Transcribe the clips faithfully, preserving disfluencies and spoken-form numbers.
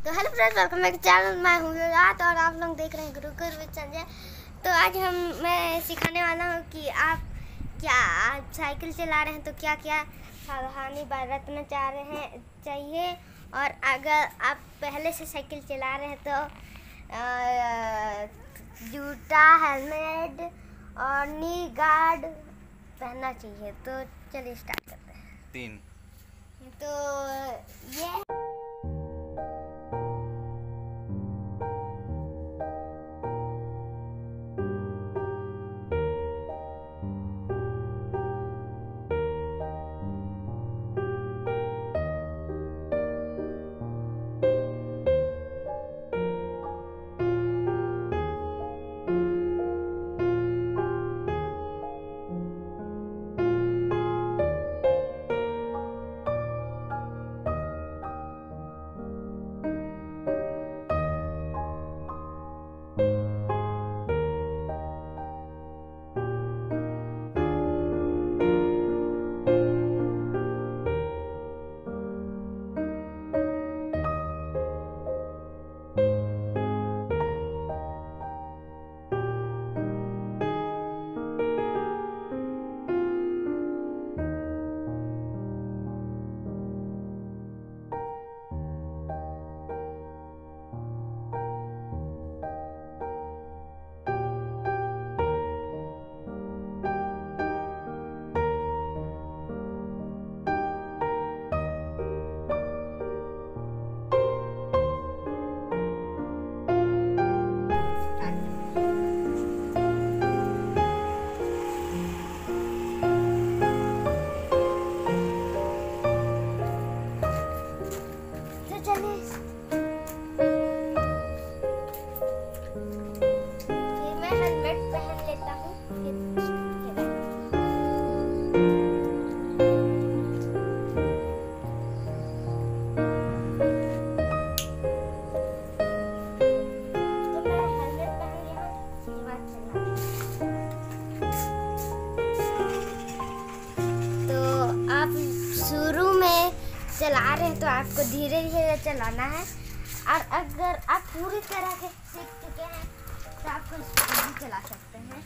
तो hello friends, welcome back channel. मैं हूँ रात और आप लोग देख रहे हैं गुरुकुल विद संजय। तो आज हम मैं सिखाने वाला हूँ कि आप क्या आप साइकिल चला रहे हैं तो क्या क्या सावधानी बरतना चाह रहे हैं चाहिए। और अगर आप पहले से साइकिल चला रहे हैं तो जूता, हेलमेट और नी गार्ड पहनना चाहिए। तो चलिए स्टार्ट करते हैं। तीन तो ये शुरू में चला रहे हैं तो आपको धीरे धीरे चलाना है। और अगर आप पूरी तरह से सीख चुके हैं तो आपको स्पीड भी चला सकते हैं।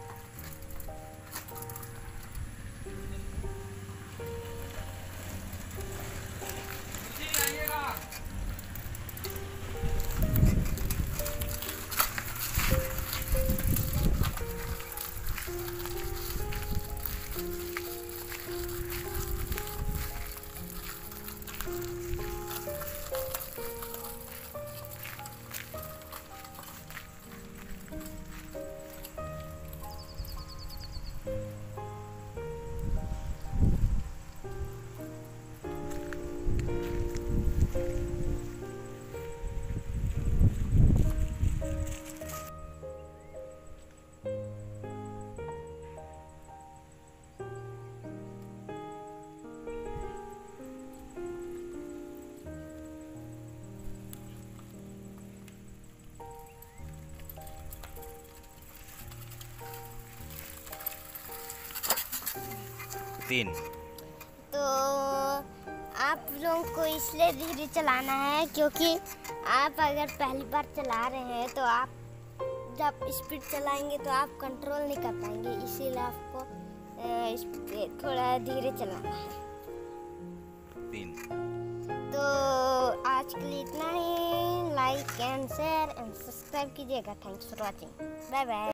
तीन तो आप लोगों को इसलिए धीरे चलाना है क्योंकि आप अगर पहली बार चला रहे हैं तो आप जब स्पीड चलाएंगे तो आप कंट्रोल नहीं कर पाएंगे, इसीलिए आपको थोड़ा धीरे चलाना है। तीन तो आज के लिए इतना ही। Like and share and subscribe कीजिएगा। Thanks for watching. Bye bye.